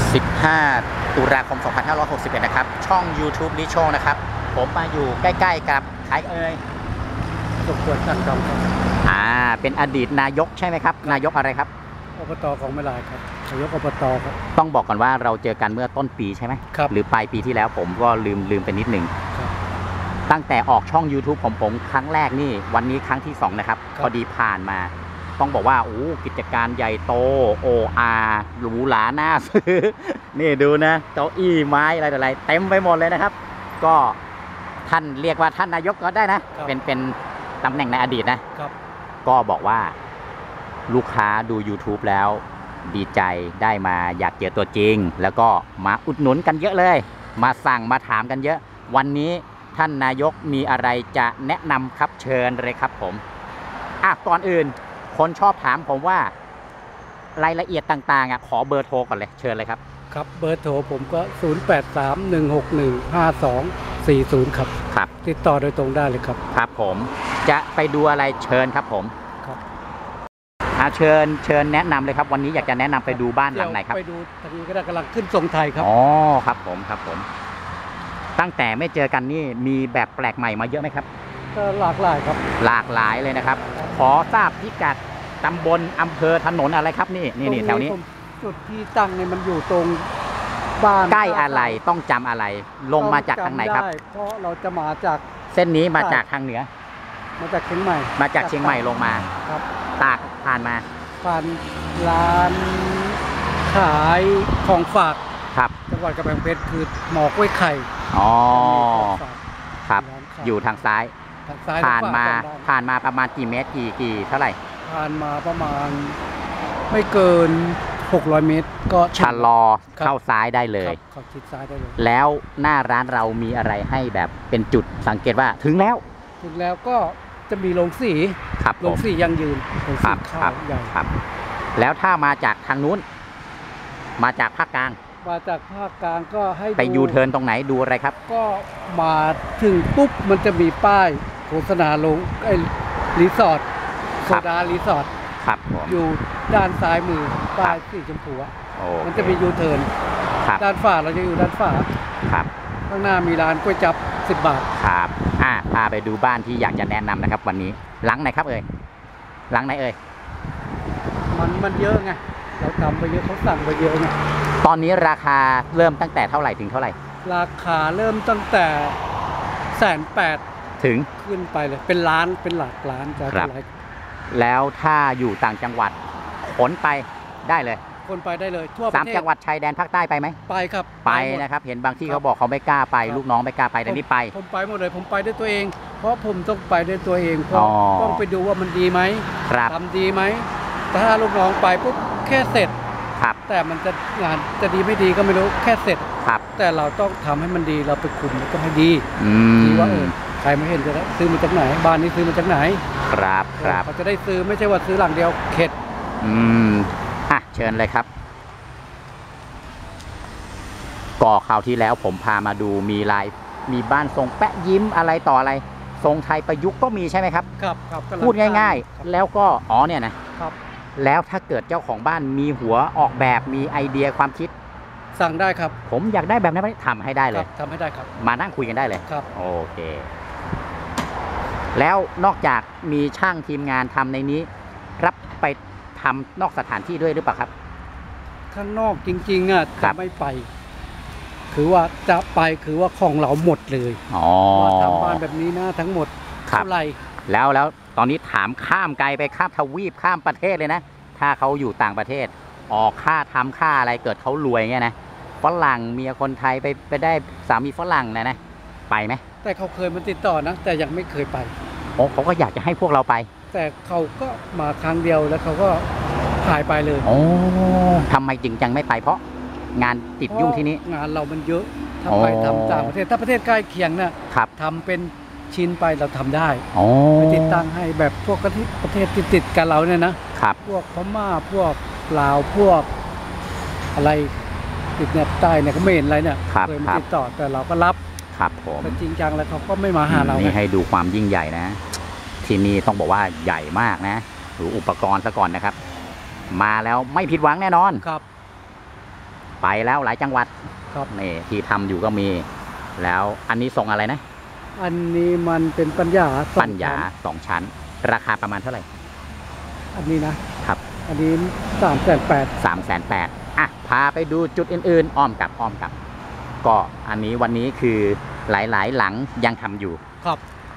15 ตุลาคม 2561 นะครับช่อง YouTube ลิโชนะครับผมมาอยู่ใกล้ๆกับใครเอ่ยสมควรตั้งดำครับเป็นอดีตนายกใช่ไหมครับนายกอะไรครับอบตของไม่ลายครับนายกอบตครับต้องบอกก่อนว่าเราเจอกันเมื่อต้นปีใช่ไหมครับหรือปลายปีที่แล้วผมก็ลืมไปนิดหนึ่งตั้งแต่ออกช่อง YouTube ของผมครั้งแรกนี่วันนี้ครั้งที่2นะครับพอดีผ่านมาต้องบอกว่ากิจการใหญ่โตหรูหราน่าซื้อนี่ดูนะเก้าอี้ไม้อะไรเต็มไปหมดเลยนะครับก็ท่านเรียกว่าท่านนายกก็ได้นะเป็นตำแหน่งในอดีตนะครับก็บอกว่าลูกค้าดู YouTube แล้วดีใจได้มาอยากเจอตัวจริงแล้วก็มาอุดหนุนกันเยอะเลยมาสั่งมาถามกันเยอะวันนี้ท่านนายกมีอะไรจะแนะนำครับเชิญเลยครับผมก่อนอื่นคนชอบถามผมว่ารายละเอียดต่างๆขอเบอร์โทรก่อนเลยเชิญเลยครับครับเบอร์โทรผมก็0831615240ครับติดต่อโดยตรงได้เลยครับครับผมจะไปดูอะไรเชิญครับผมครับเชิญแนะนำเลยครับวันนี้อยากจะแนะนำไปดูบ้านหลังไหนครับไปดูทางนี้ก็ได้กำลังขึ้นทรงไทยครับครับผมตั้งแต่ไม่เจอกันนี่มีแบบแปลกใหม่มาเยอะไหมครับก็หลากหลายครับหลากหลายเลยนะครับขอทราบพิกัดตำบลอำเภอถนนอะไรครับนี่แถวนี้จุดที่ตั้งเนี่ยมันอยู่ตรงบ้านใกล้อะไรต้องจำอะไรลงมาจากทางไหนครับเพราะเราจะมาจากเส้นนี้มาจากทางเหนือมาจากเชียงใหม่ลงมาครับตากผ่านร้านขายของฝากครับจังหวัดกำแพงเพชรคือหมอกกล้วยไข่ครับอยู่ทางซ้ายผ่านมาประมาณกี่เมตรกี่เท่าไหร่ผ่านมาประมาณไม่เกิน600เมตรก็ชะลอเข้าซ้ายได้เลยเข้าชิดซ้ายได้เลยแล้วหน้าร้านเรามีอะไรให้แบบเป็นจุดสังเกตว่าถึงแล้วก็จะมีโรงสีโรงสียังยืนโรงสีข้าวใหญ่ครับแล้วถ้ามาจากทางนู้นมาจากภาคกลางก็ให้ไปยูเทิร์นตรงไหนดูอะไรครับก็มาถึงปุ๊บมันจะมีป้ายโฆษณาลงรีสอร์ทโซดารีสอร์ทอยู่ด้านซ้ายมือป้ายสีชมพูมันจะมียูเทิร์นด้านฝาเราจะอยู่ด้านฝาข้างหน้ามีร้านก๋วยจั๊บ10 บาทครับพาไปดูบ้านที่อยากจะแนะนำนะครับวันนี้หลังไหนครับหลังไหนมันเยอะไงเราทำไปเยอะเขาสั่งไปเยอะไงตอนนี้ราคาเริ่มตั้งแต่เท่าไหร่ถึงเท่าไหร่ราคาเริ่มตั้งแต่180,000 ถึงขึ้นไปเลยเป็นล้านเป็นหลักล้านครับแล้วถ้าอยู่ต่างจังหวัดขนไปได้เลยทั่วประเทศ 3 จังหวัดชายแดนภาคใต้ไปไหมไปครับไปนะครับเห็นบางที่เขาบอกเขาไม่กล้าไปลูกน้องไม่กล้าไปแต่นี่ไปผมไปหมดเลยผมไปด้วยตัวเองเพราะผมต้องไปด้วยตัวเองเพราะต้องไปดูว่ามันดีไหมทำดีไหมถ้าลูกน้องไปปุ๊บแค่เสร็จแต่มันจะงานจะดีไม่ดีก็ไม่รู้แค่เสร็จแต่เราต้องทำให้มันดีเราไปคุมก็ให้ดีว่าใครไม่เห็นจะซื้อมาจากไหนบ้านนี้ซื้อมาจากไหนครับเขาจะได้ซื้อไม่ใช่ว่าซื้อหลังเดียวเข็ดเชิญเลยครับก่อข่าวที่แล้วผมพามาดูมีบ้านทรงแปะยิ้มอะไรต่ออะไรทรงไทยประยุกต์ก็มีใช่ไหมครับครับพูดง่ายๆแล้วก็เนี่ยนะครับแล้วถ้าเกิดเจ้าของบ้านมีหัวออกแบบมีไอเดียความคิดสั่งได้ครับผมอยากได้แบบนี้ทำให้ได้เลยทำให้ได้ครับมานั่งคุยกันได้เลยครับโอเคแล้วนอกจากมีช่างทีมงานทำในนี้รับไปทำนอกสถานที่ด้วยหรือเปล่าครับข้างนอกจริงๆจะไม่ไปคือว่าจะไปคือว่าของเราหมดเลยว่าทำบ้านแบบนี้นะทั้งหมดเท่าไหร่แล้วตอนนี้ถามข้ามไกลไปข้ามทวีปข้ามประเทศเลยนะถ้าเขาอยู่ต่างประเทศออกค่าทำค่าอะไรเกิดเขารวยเงี้ยนะฝรั่งเมียคนไทยไปได้สามีฝรั่งนะไปไหมแต่เขาเคยมาติดต่อนะแต่ยังไม่เคยไปเขาก็อยากจะให้พวกเราไปแต่เขาก็มาครั้งเดียวแล้วเขาก็หายไปเลยทำไมจริงจังไม่ไปเพราะงานติดยุ่งที่นี้งานเรามันเยอะถ้าไปทำต่างประเทศถ้าประเทศใกล้เคียงเนี่ยทำเป็นชิ้นไปเราทำได้ไปติดตั้งให้แบบพวกประเทศติดกันเราเนี่ยนะพวกพม่าพวกลาวพวกอะไรติดเนี่ยใต้เนี่ยก็ไม่เห็นอะไรเนี่ยเคยมาติดต่อแต่เราก็รับผมจริงจังแล้วเขาก็ไม่มาหาเรานี่ให้ดูความยิ่งใหญ่นะที่นี่ต้องบอกว่าใหญ่มากนะหรืออุปกรณ์ซะก่อนนะครับมาแล้วไม่ผิดหวังแน่นอนครับไปแล้วหลายจังหวัดครับนี่ที่ทำอยู่ก็มี แล้วอันนี้ส่งอะไรนะอันนี้มันเป็นปัญญาสองปัญญาชั้น 2 ชั้น ราคาประมาณเท่าไหร่อันนี้นะครับ อันนี้380,000 380,000อ่ะพาไปดูจุดอื่นๆอ้อมกลับก็อันนี้วันนี้คือหลายๆหลังยังทำอยู่ครับ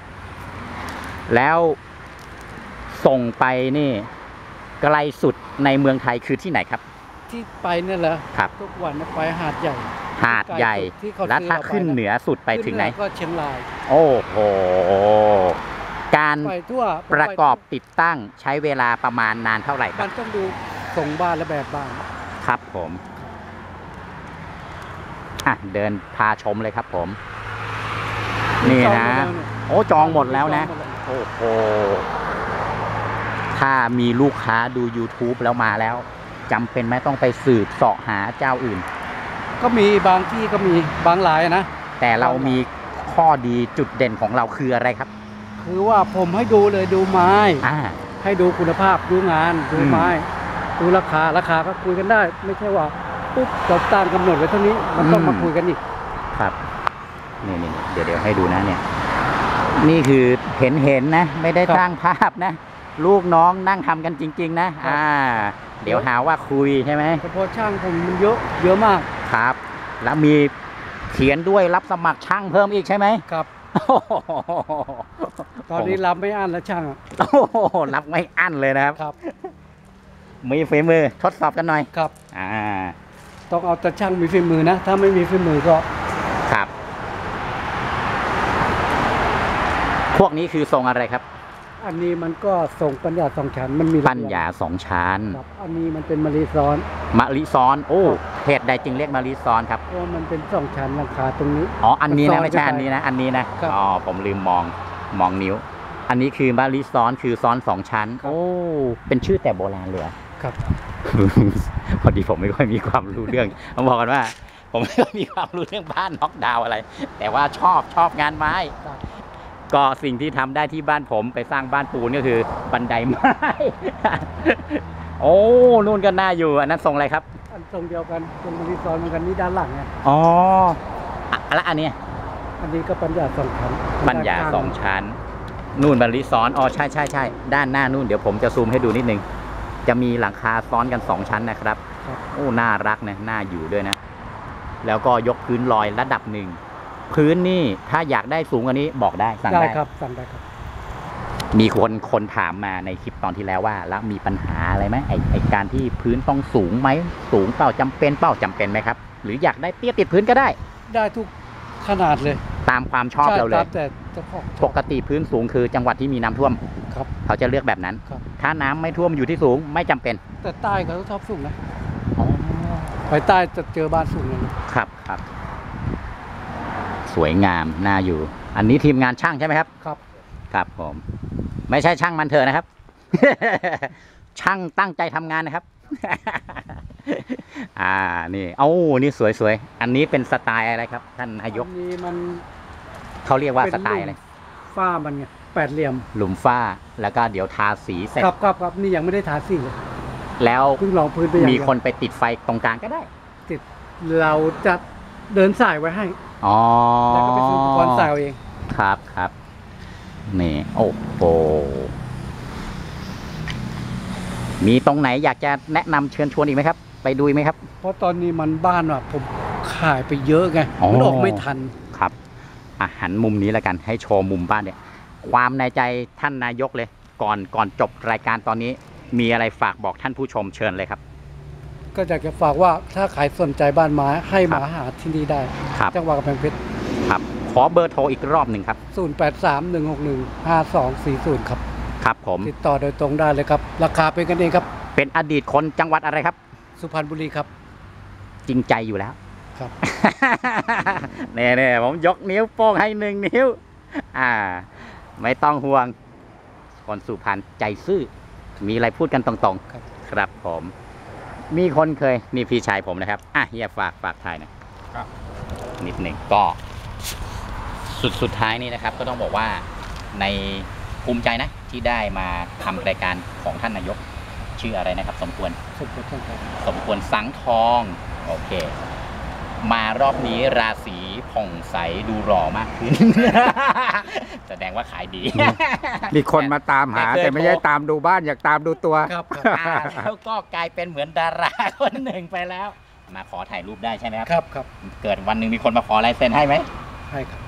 แล้วส่งไปนี่ไกลสุดในเมืองไทยคือที่ไหนครับที่ไปเนี่ยเหรอครับทุกวันไปหาดใหญ่หาดใหญ่ที่เขาแล้วถ้าซื้อเราไปขึ้นเหนือสุดไปถึงไหนขึ้เรือก็เชียงรายโอ้โห การไปทั่วประกอบติดตั้งใช้เวลาประมาณนานเท่าไหร่คมัรันบต้องดูส่งบ้านและแบบบ้านครับผมอ่ะเดินพาชมเลยครับผม นี่นะ โอ้จองหมดแล้วนะ โอ้โห ถ้ามีลูกค้าดู YouTube แล้วมาแล้วจำเป็นไหมต้องไปสืบเสาะหาเจ้าอื่นก็มีบางที่ก็มีบางหลายนะแต่เรามีข้อดีจุดเด่นของเราคืออะไรครับคือว่าผมให้ดูเลยดูไม้ ให้ดูคุณภาพดูงานดูไม้ ดูราคาก็คุยกันได้ ไม่ใช่ว่าปุ๊บจบตามกำหนดไว้เท่านี้มันต้องมาคุยกันอีกครับนี่เดี๋ยวให้ดูนะเนี่ย นี่คือเห็นนะ ไม่ได้สร้างภาพนะ ลูกน้องนั่งทำกันจริง ๆ นะ เดี๋ยวหาว่าคุยใช่ไหมเฉพาะช่างผมมันเยอะมากครับ แล้วมีเขียนด้วยรับสมัครช่างเพิ่มอีกใช่ไหมครับ ตอนนี้รับไม่อั้นแล้วช่างโอ้โหรับไม่อั้นเลยนะครับครับมีฝีมือทดสอบกันหน่อยครับต้องเอาแต่ช่างมีฝีมือนะ ถ้าไม่มีฝีมือก็ครับ พวกนี้คือทรงอะไรครับอันนี้มันก็ส่งปัญญาสองชั้นมันมีปัญญา2 ชั้นครับอันนี้มันเป็นมะลิซ้อนมะลิซ้อน โอ้เหตุใดจึงเรียกมะลิซ้อนครับเพราะมันเป็น2 ชั้นราคาตรงนี้อ๋อ อันนี้มันซ้นะอนไม่ใช่ขึ้นไปอันนี้นะ อันนี้นะครับอ๋อ ผมลืมมองนิ้ว อันนี้คือมะลิซ้อนคือซ้อน 2 ชั้นครับโอ้ เป็นชื่อแต่โบราณเลยเหรอครับพอดีผมไม่ค่อยมีความรู้เรื่องต้องบอกกันว่า ผมไม่ค่อยมีความรู้เรื่องบ้านน็อกดาวน์อะไร แต่ว่าชอบงานไม้ครับก็สิ่งที่ทำได้ที่บ้านผมไปสร้างบ้านปูนก็คือบันไดไม้ โอ้นู่นก็น่าอยู่ อันนั้นทรงอะไรครับอันทรงเดียวกันเป็นมะลิซ้อนเหมือนกันนี่ด้านหลังไงอ๋อแล้วอันเนี้ยอันนี้ก็ปัญญา2 ชั้นปัญญา2 ชั้น นู่นบันลิซ้อนอ๋อใช่ด้านหน้านู่นเดี๋ยวผมจะซูมให้ดูนิดนึง จะมีหลังคาซ้อนกัน2 ชั้นนะครับครับโอ้น่ารักนะน่าอยู่ด้วยนะ แล้วก็ยกพื้นลอยระดับหนึ่ง พื้นนี่ถ้าอยากได้สูงกว่านี้บอกได้สั่งได้ได้ครับสั่งได้ครับมีคนถามมาในคลิปตอนที่แล้วว่า แล้วมีปัญหาอะไรไหมไอการที่พื้นต้องสูงไหมสูงเปล่าจำเป็นไหมครับ หรืออยากได้เตี้ยติดพื้นก็ได้ได้ทุกขนาดเลยตามความชอบเราเลใช่ยตามแต่เจ้าของปกติพื้นสูงคือจังหวัดที่มีน้ำท่วมครับเขาจะเลือกแบบนั้นครับถ้าน้ำไม่ท่วมอยู่ที่สูงไม่จำเป็นแต่ใต้เขาชอบสูงนะไปใต้จะเจอบ้านสูงเลยครับ สวยงามน่าอยู่ อันนี้ทีมงานช่างใช่ไหมครับครับครับผม ไม่ใช่ช่างมันเถอะนะครับ ช่างตั้งใจทำงานนะครับ นี่นี่สวยอันนี้เป็นสไตล์อะไรครับ ท่านนายกอันนี้มันเขาเรียกว่าสไตล์อะไรฝ้ามันไง8 เหลี่ยมหลุมฝ้าแล้วก็เดี๋ยวทาสีเสร็จครับนี่ยังไม่ได้ทาสีเลยแล้วเพิ่งลองพื้นไปอย่างมีเดียวคนไปติดไฟตรงกลางก็ได้ติดเราจะเดินสายไว้ให้อ๋อแล้วก็ไปซื้ออุปกรณ์สายเอาเองครับนี่โอ้โหมีตรงไหนอยากจะแนะนำเชิญชวนอีกไหมครับ ไปดูไหมครับเพราะตอนนี้มันบ้านว่ะผมขายไปเยอะไงอ๋อมันออกไม่ทันครับหันมุมนี้แล้วกันให้โชว์มุมบ้านเนี่ย ความในใจท่านนายกเลย ก่อนจบรายการตอนนี้ มีอะไรฝากบอกท่านผู้ชมเชิญเลยครับก็อยากจะฝากว่าถ้าใครสนใจบ้านไม้ให้มาหาที่นี่ได้ครับจังหวัดกำแพงเพชรครับ ขอเบอร์โทรอีกรอบหนึ่งครับ 0831615240 ครับครับผมติดต่อโดยตรงได้เลยครับ ราคาเป็นกันเองครับเป็นอดีตคนจังหวัดอะไรครับสุพรรณบุรีครับจริงใจอยู่แล้วครับเนี่ยผมยกนิ้วโป้งให้1 นิ้ว ไม่ต้องห่วง คนสุพรรณใจซื่อ มีอะไรพูดกันตรงๆครับครับผม มีคนเคยนี่พี่ชายผมนะครับเฮียฝากถ่ายหนะครับ นิดหนึ่งก็สุดท้ายนี่นะครับ ก็ต้องบอกว่าในภูมิใจนะที่ได้มาทำรายการของท่านนายก ชื่ออะไรนะครับ สมควรสมควรต้องครับสมควรสังทองโอเค มารอบนี้ราศีผ่องใสดูหล่อมากขึ้น แสดงว่าขายดีมีคนมาตามหาแต่ไม่ใช่ตามดูบ้านอยากตามดูตัวครับแล้วก็กลายเป็นเหมือนดาราคนหนึ่งไปแล้ว มาขอถ่ายรูปได้ใช่ไหมครับครับเกิดวันหนึ่งมีคนมาขอลายเซ็นให้ไหมให้ครับ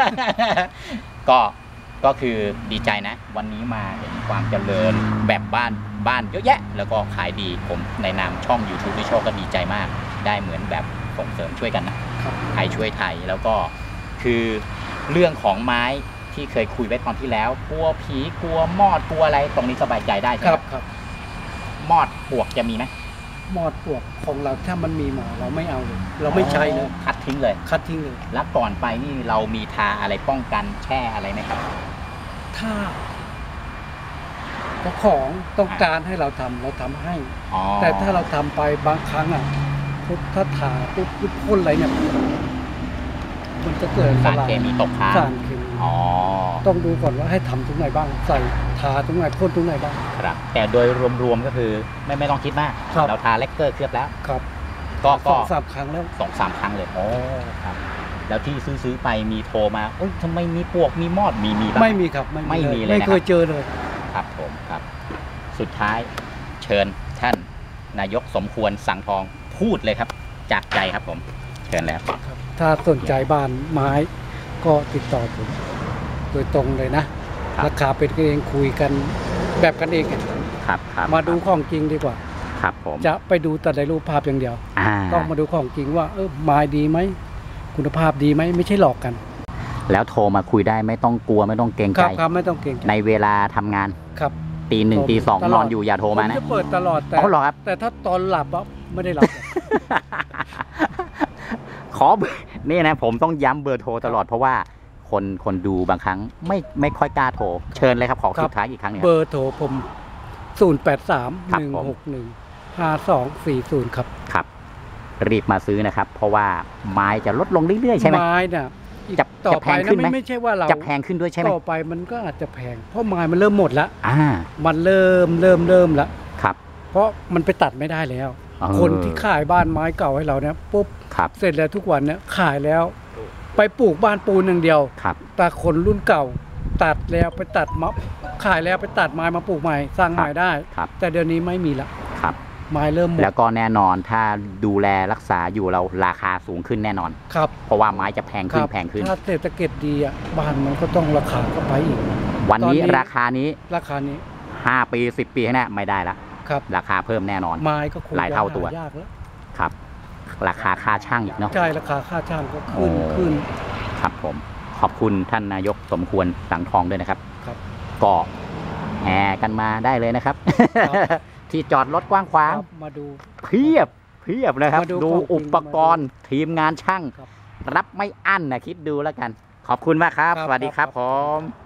ก็คือดีใจนะ วันนี้มาเห็นความเจริญแบบบ้านเยอะแยะ แล้วก็ขายดีผมในนามช่อง YouTube ที่โชคก็ดีใจมาก ได้เหมือนแบบส่งเสริมช่วยกันนะไทยช่วยไทยแล้วก็คือเรื่องของไม้ที่เคยคุยไว้ตอนที่แล้วกลัวผีกลัวมอดกลัวอะไรตรงนี้สบายใจได้ใช่ไหมครับมอดปวกจะมีไหมมอดปลวกของเราถ้ามันมีมาเราไม่เอาเลยเราไม่ใช้เลยคัดทิ้งเลยคัดทิ้งเลยแล้วก่อนไปนี่เรามีทาอะไรป้องกันแช่อะไรไหมครับถ้าเจ้าของต้องการให้เราทำให้อ๋อแต่ถ้าเราทำไปบางครั้งอ่ะถ้าถาปุ๊บพ่นอะไรเนี่ยมันจะเกิดสารเคมีตกค้างสารเคมีอ๋อต้องดูก่อนว่าให้ทำตรงไหนบ้าง ใส่ทาตรงไหนพ่นตรงไหนบ้างครับแต่โดยรวมๆก็คือไม่ต้องคิดมากครับเราทาเลกเกอร์เคลือบแล้วครับก็ 2-3 ครั้งแล้ว 2-3 ครั้งเลยโอ้ครับแล้วที่ซื้อไปมีโทรมาโอ้ยทำไมมีปวกมีมอดมีบ้างไม่มีครับไม่มีเลยไม่นะครับเคยเจอเลยครับผมครับ สุดท้ายเชิญท่านนายกสมควรสังทองพูดเลยครับ จากใจครับผมเชิญแล้วครับถ้าสนใจบ้านไม้ก็ติดต่อผมโดยตรงเลยนะครับราคาเป็นกันเองคุยกันแบบกันเองครับครับมาดูของจริงดีกว่าครับผมจะไปดูแต่ในรูปภาพอย่างเดียว ต้องมาดูของจริงว่าไม้ดีไหมคุณภาพดีไหมไม่ใช่หลอกกันแล้วโทรมาคุยได้ไม่ต้องกลัวไม่ต้องเกรงคใจรับไม่ต้องเก่งใจในเวลาทำงานครับตี 1 ตี 2 ตนลออดนอยู่อย่าโทรมานะจะเปิดตลอดแต่อ๋อเหรอครับแต่ถ้าตอนหลับอะไม่ได้หลับขอเบอร์นี่นะผมต้องย้ำเบอร์โทรตลอดเพราะว่าคนดูบางครั้งไม่ค่อยกล้าโทร เชิญเลยครับขอครับสุดท้ายอีกครั้งหนึงคเบรับอร์โทรผม 0831615240 ครับครับ รีบมาซื้อนะครับ เพราะว่าไม้จะลดลงเรื่อยๆใช่ไหมไม้น่ะอีกจะต่อจะแพไปงนะขึ้นไหมไม่ใช่ว่าเราจะแพงขึ้นด้วยใช่ไหมต่อไปมันก็อาจจะแพง เพราะไม้มันเริ่มหมดแล้วอ่ามันเริ่มแล้วครับเพราะมันไปตัดไม่ได้แล้ว คนที่ขายบ้านไม้เก่าให้เราเนี่ยปุ๊บครับเสร็จแล้วทุกวันเนี่ยขายแล้ว ไปปลูกบ้านปูนอย่างเดียวครับแต่คนรุ่นเก่าตัดแล้วไปตัดมะขายแล้วไปตัดไม้มาปลูกใหม่สร้างใหม่ได้ครับแต่เดี๋ยวนี้ไม่มีละครับไม้เริ่มหมดแล้วก็แน่นอนถ้าดูแลรักษาอยู่เราราคาสูงขึ้นแน่นอนครับเพราะว่าไม้จะแพงคขึ้นรับแพงขึ้นถ้าเศรษฐกิจดีอ่ะบ้านมันก็ต้องราคาก็ไปอีกวันนี้ตอนนี้ราคานี้ราคานี้ 5 ปี 10 ปีข้างหน้าไม่ได้ละครับราคาเพิ่มแน่นอนไม้ก็คงหลายเท่าตัวยากแล้วครับ ราคาค่าช่างอีกเนาะใช่ราคาค่าจ้างก็โอ้ขึ้นครับผมขอบคุณท่านนายกสมควรสังทองด้วยนะครับครับก็แห่กันมาได้เลยนะครับครับที่จอดรถกว้างขวางครับมาดูเพียบนะครับมาดูดูของจริงอุปกรณ์ทีมงานช่างครับรับไม่อั้นนะคิดดูแล้วกัน ขอบคุณมากครับครับสวัสดีครับครับผม